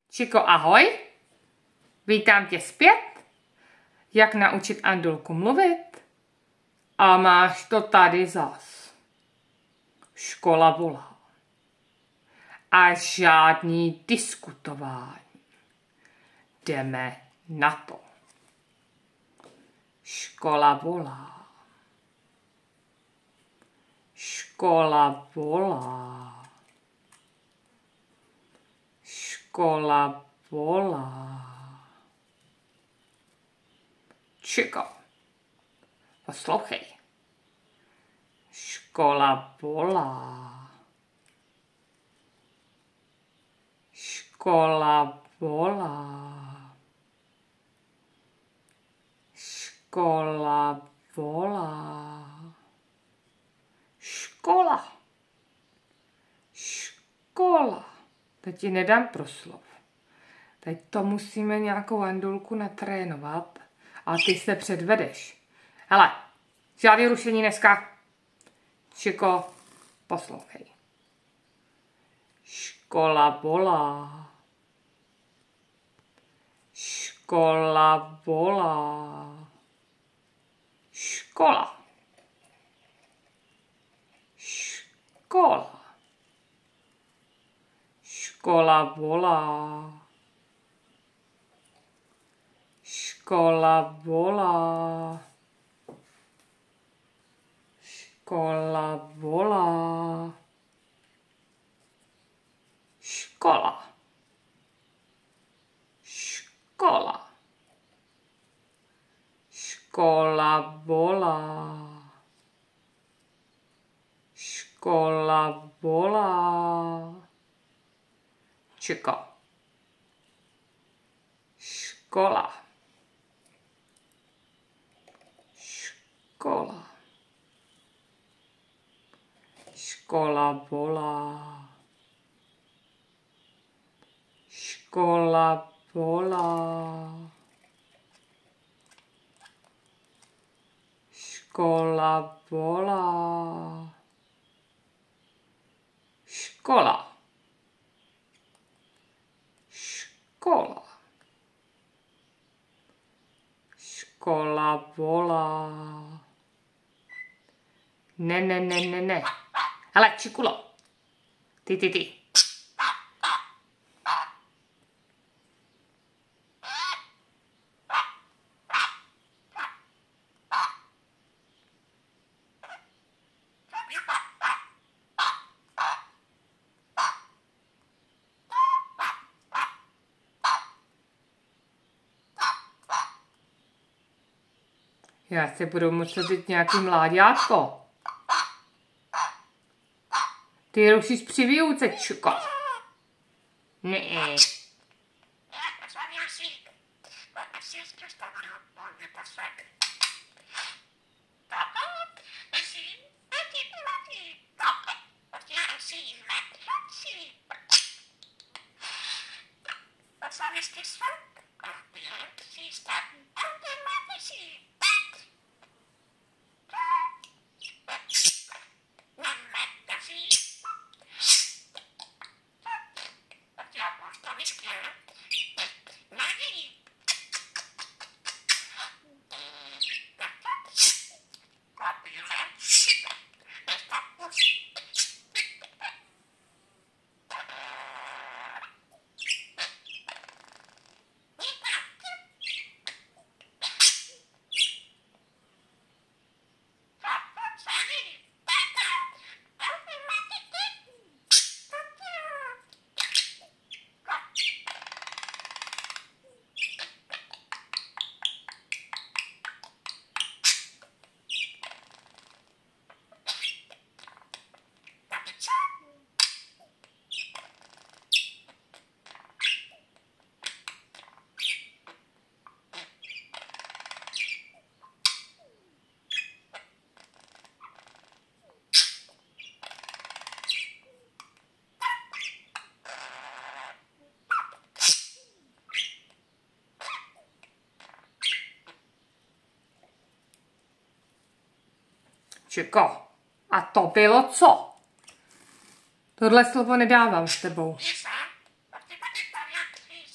Čiko, ahoj. Vítám tě zpět. Jak naučit Andulku mluvit? A máš to tady zas. Škola volá. A žádný diskutování. Jdeme na to. Škola volá. Škola volá. Škola volá. Čiko, poslouchej. Škola volá. Škola volá. Škola volá. Škola. Škola. Teď ti nedám proslov. Teď to musíme nějakou Andulku natrénovat a ty se předvedeš. Hele, žádný rušení dneska. Čiko, poslouchej. Škola volá. Škola volá. Škola. Škola. Škola volá. Škola volá. Škola volá. Škola. Škola. Škola volá. Škola volá. Čiko. Škola. Škola. Škola volá. Škola volá. Škola volá. Škola. Škola. Škola volá. Ne. Hele, Čikulo. Ty. Já se budu muset říct nějaký mláďátko. Ty rušíš při výuce, Čiko. Ne. Čiko, a to bylo co? Tohle slovo nedávám s tebou.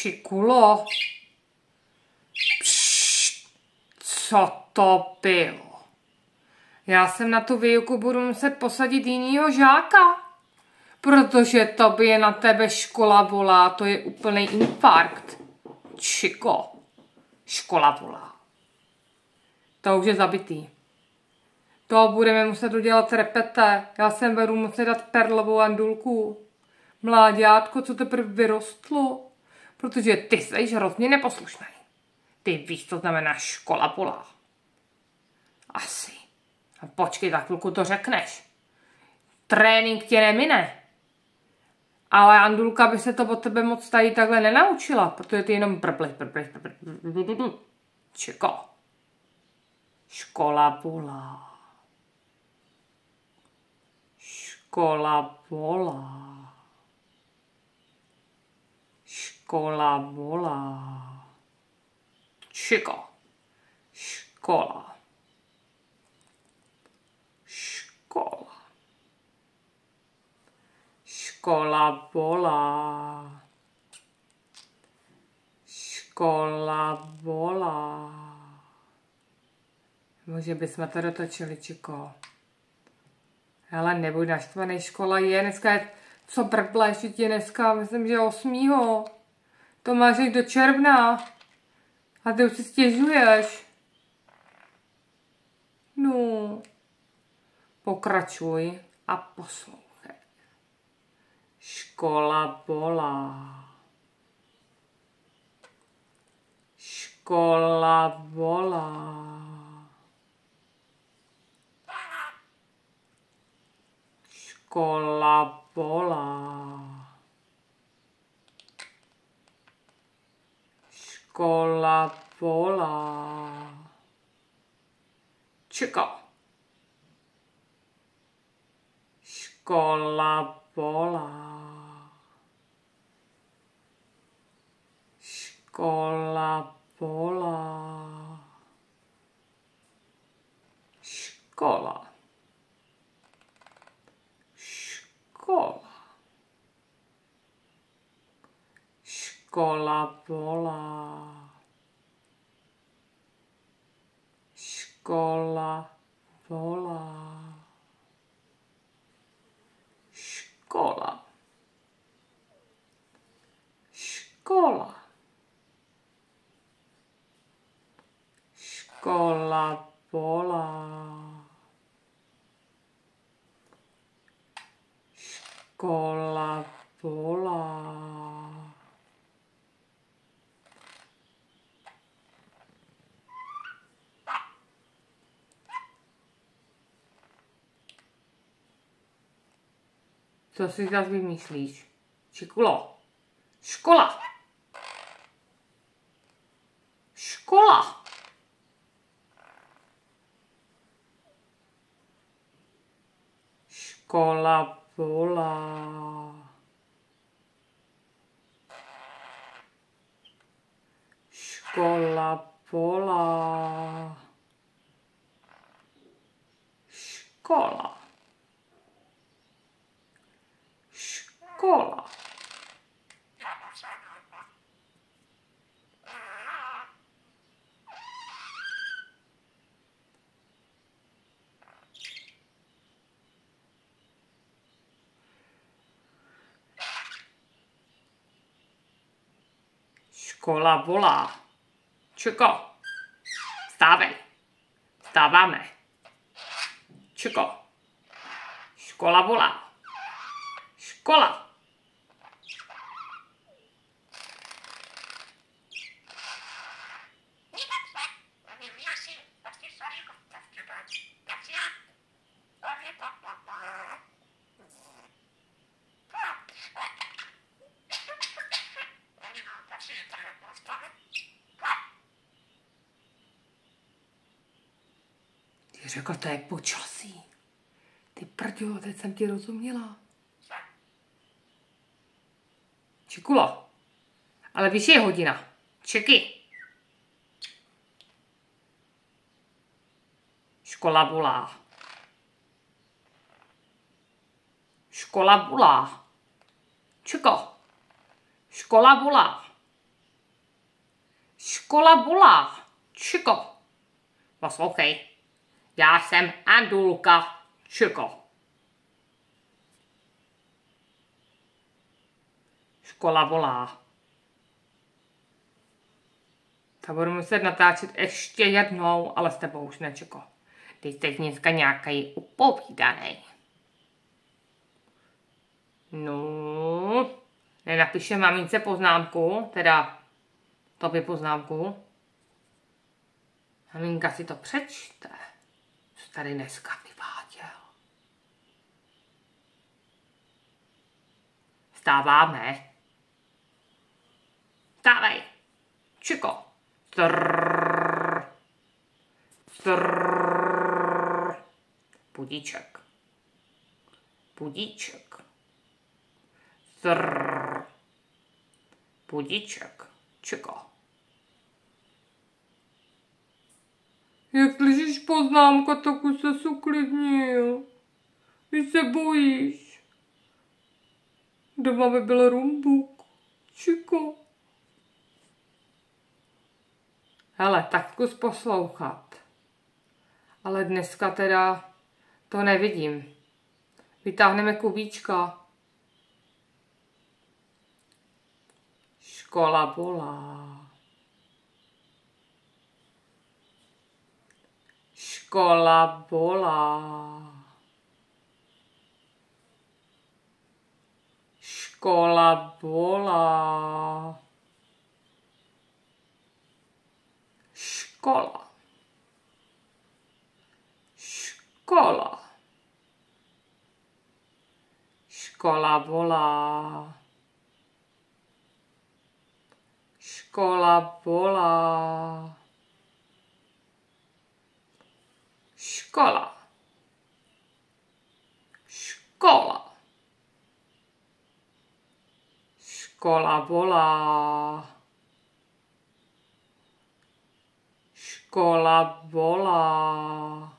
Čikulo. Co to bylo? Já jsem na tu výuku budu muset posadit jinýho žáka. Protože tobě na tebe škola volá, to je úplný infarkt. Čiko, škola volá. To už je zabitý. To budeme muset udělat repete. Já jsem budu muset dát perlovou andulku. Mláďátko, co teprve vyrostlo. Protože ty jsi hrozně neposlušný. Ty víš, co znamená škola volá. Asi. A počkej, za chvilku to řekneš. Trénink tě nemine. Ale Andulka by se to od tebe moc tady takhle nenaučila, protože ty jenom brblej. Čeko. Škola volá. Škola volá. Škola volá. Čeko. Škola. Škola. Škola volá. Škola volá. Může bychom to dotočili, Čiko. Hele, nebuď naštvaný, škola je dneska, co brbleš, že ti dneska, myslím, že 8. To máš jít do června. A ty už si stěžuješ. No. Pokračuj a poslouchej. Škola volá. Škola volá. Škola volá. Škola volá. Čeko. Škola volá. Škola volá. Škola. Škola. Škola volá. Škola volá. Škola. Škola. Škola volá. Škola volá. Co si zase vymýšlíš? Čikulo. Škola. Škola. Škola volá. Škola volá. Škola. Škola. Škola volá. Čeko. Vstávej. Vstáváme. Čeko. Škola volá. Škola. Ty řekl, to je počasí. Ty prďo, teď jsem ti rozuměla. Čikulo. Ale víš, je hodina. Čeky. Škola volá. Škola volá. Čeko. Škola volá. Škola volá. Čiko. Poslouchej. Já jsem Andulka. Čiko. Škola volá. To budu muset natáčet ještě jednou, ale s tebou už ne, Čiko. Ty jsi dneska nějaký upovídanej. No, nenapíše mamince poznámku, teda tobě poznámku. Maminka si to přečte, co tady dneska vyváděl. Vstáváme. Vstávej, Čiko. Trrrr. Trrrr. Budíček. Budíček. Trrrr. Budíček. Čiko. Jak slyšíš poznámka, tak už se uklidnil. Když se bojíš. Doma by byl rumbuk. Čiko. Hele, tak zkus poslouchat. Ale dneska teda to nevidím. Vytáhneme kubíčka. Škola volá. Škola volá. Škola volá. Škola. Škola. Škola volá. Škola volá. Škola. Škola. Škola volá. Škola volá.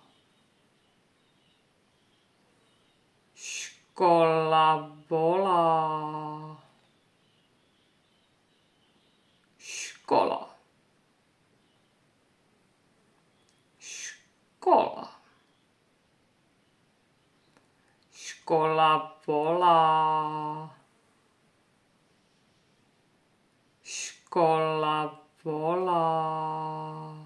Škola volá. Škola. Škola. Škola volá. Škola volá.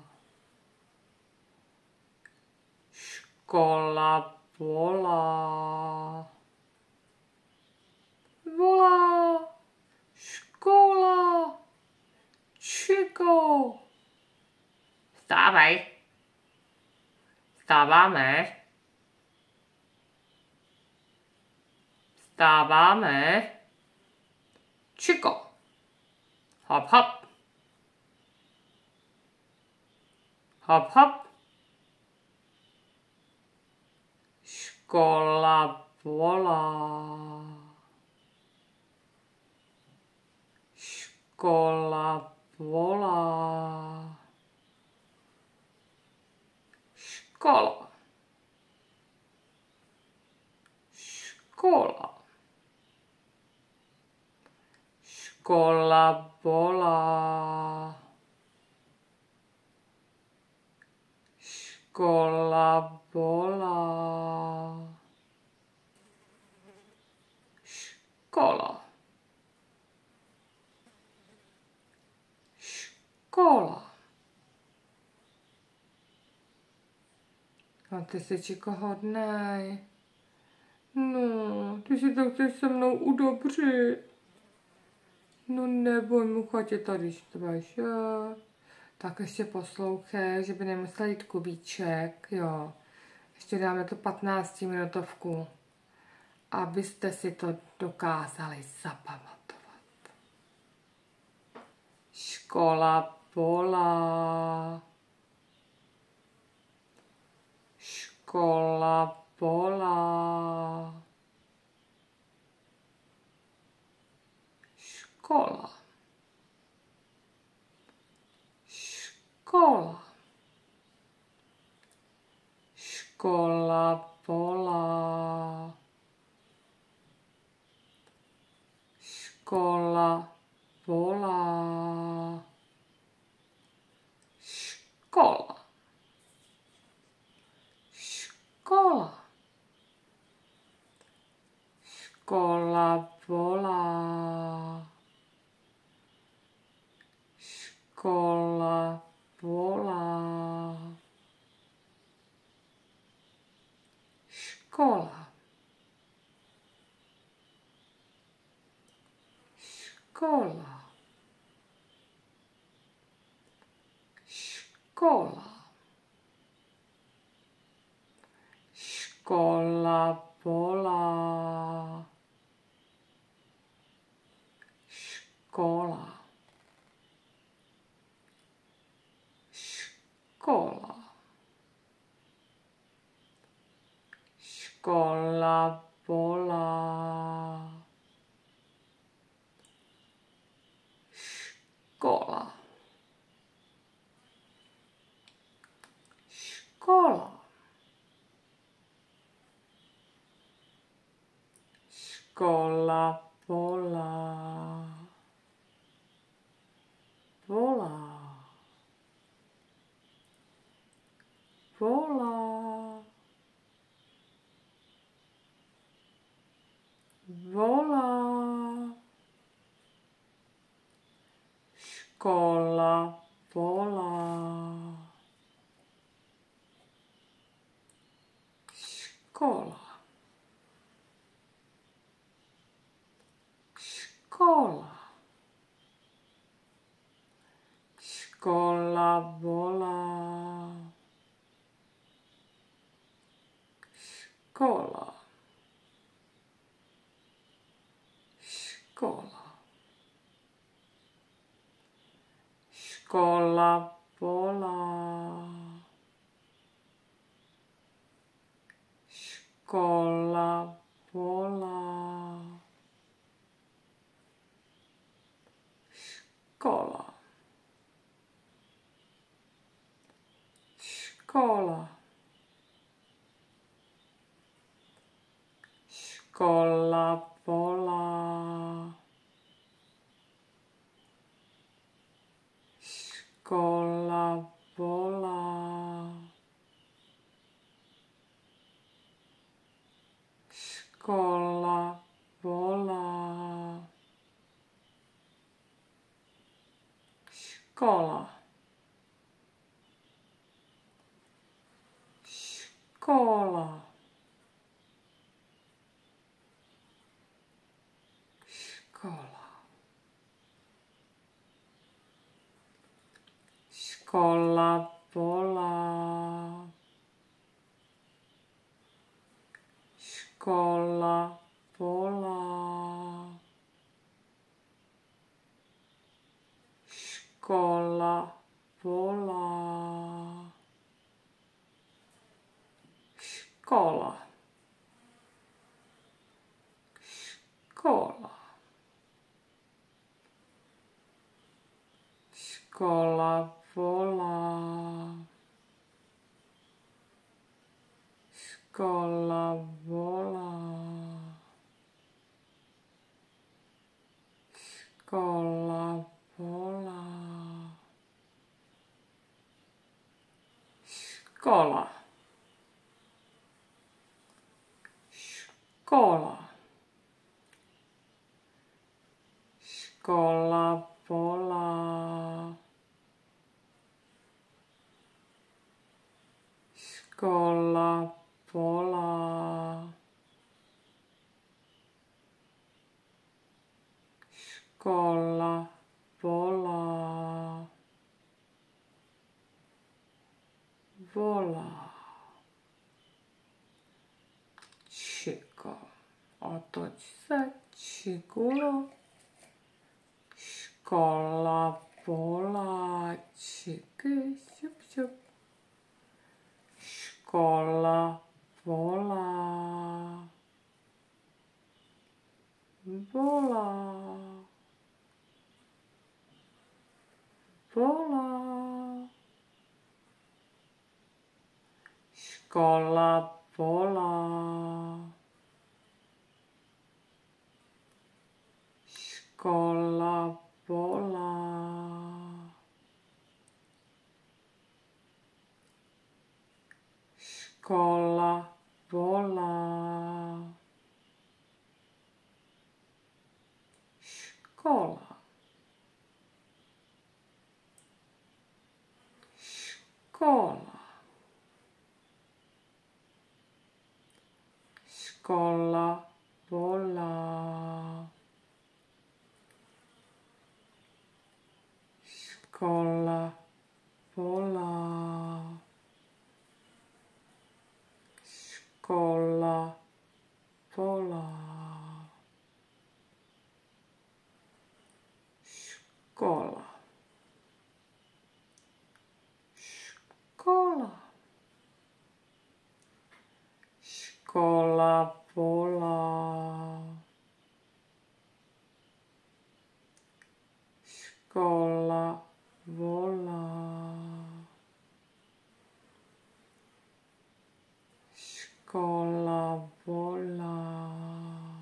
Škola volá. Volá. Škola. Čiko. Vstávej. Vstáváme. Vstáváme. Čiko. Hop, hop. Hop, hop. Škola volá. Škola volá. Škola. Škola. Škola volá. Škola volá. Škola. Škola. A ty jsi, Čiko, hodnej. No, ty si to chceš se mnou udobřit. No neboj, mucha tě tady štve, že? Tak ještě poslouchej, že by nemusel jít kubíček, jo. Ještě dáme tu 15minutovku, abyste si to dokázali zapamatovat. Škola volá. Škola volá. Škola. Škola. Škola volá. Škola volá. Škola volá. Škola volá. Škola. Škola. Škola. Škola volá. Škola. Škola. Škola volá. Škola. Škola. Škola volá. Volá. Volá. Volá. Škola volá. Škola. Škola. Škola volá. Škola. Škola. Škola volá. Škola volá. Škola. Škola. Škola volá. Škola volá. Škola volá. Škola. Škola. Škola. Škola volá. Škola volá. Škola volá. Škola. Škola. Škola volá. Škola volá. Škola volá. Škola. Škola. Škola volá. Škola volá. Škola volá. Volá. Čiko. Otoč se, čikulo. Škola volá. Čiky, šup, šup. Škola volá. Volá. Volá. Škola volá. Škola volá. Škola volá. škola, škola, škola volá, škola volá, škola volá, škola, škola, škola volá, škola volá, škola volá,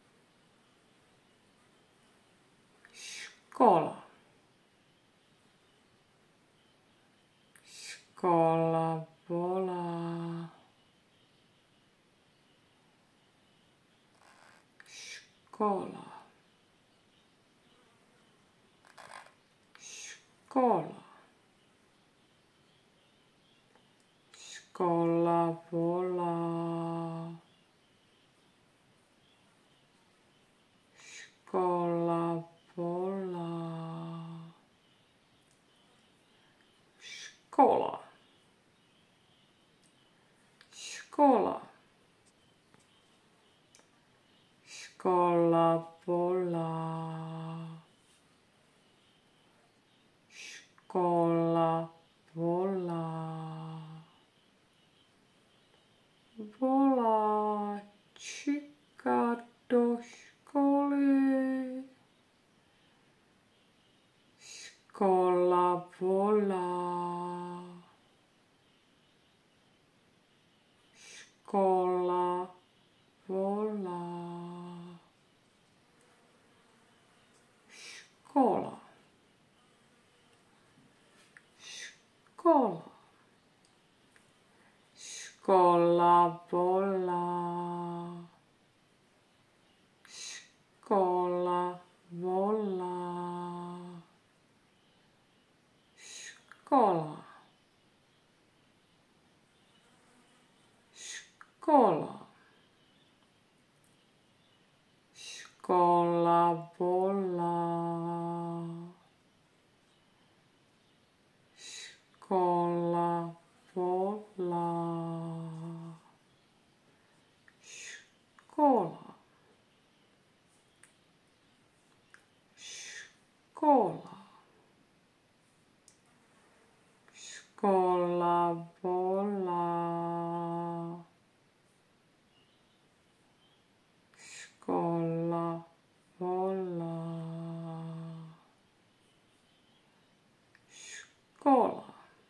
škola, škola volá, škola, škola, škola volá, škola volá, škola, škola, škola volá, škola volá, volá čika do školy, škola volá, škola volá, škola, škola, škola volá, škola volá, škola, škola, škola volá, škola volá, škola, škola, škola volá, škola volá, škola,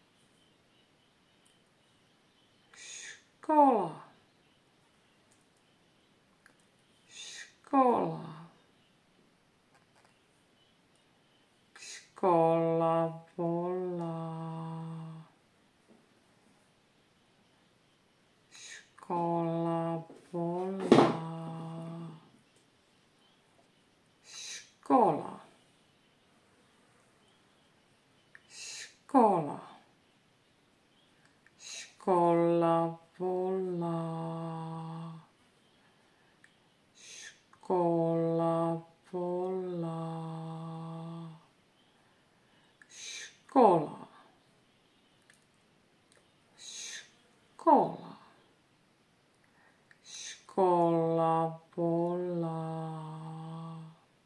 škola, škola, škola volá, škola volá, škola, škola, škola volá, škola volá, škola, škola, škola volá,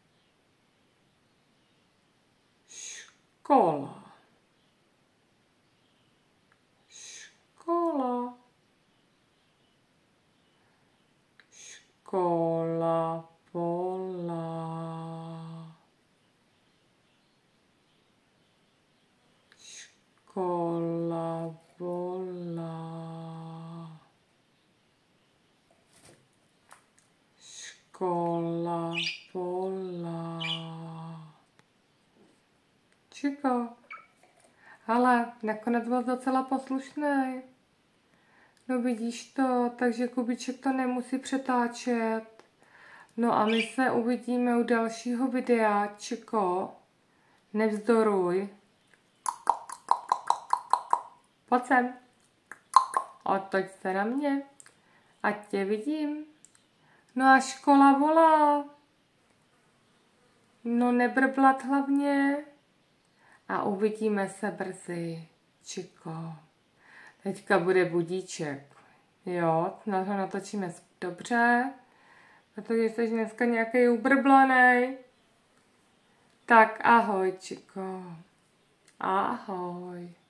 škola, škola, škola volá, škola volá, škola volá. Čiko, ale nakonec byl docela poslušný. No vidíš to, takže Kubíček to nemusí přetáčet. No a my se uvidíme u dalšího videa, Čiko. Nevzdoruj. Pojď sem. Otoč se na mě. Ať tě vidím. No a škola volá. No nebrblat hlavně. A uvidíme se brzy, Čiko. Teďka bude budíček. Jo, na to natočíme dobře. Protože jsi dneska nějaký ubrblanej. Tak ahoj, Čiko. Ahoj.